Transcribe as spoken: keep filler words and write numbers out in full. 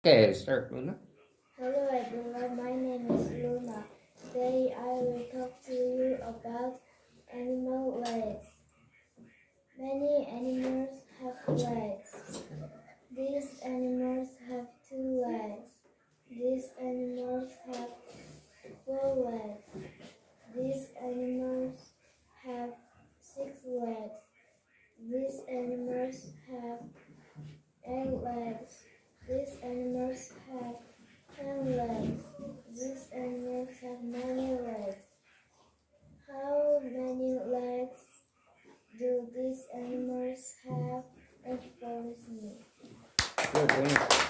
Okay, start, Luna. Hello everyone, my name is Luna. Today I will talk to you about animal legs. Many animals have legs. These animals have two legs. These animals have four legs. These animals have six legs. These animals have eight legs. These animals have ten legs. These animals have many legs. How many legs do these animals have? Answer for me. Good, Luna.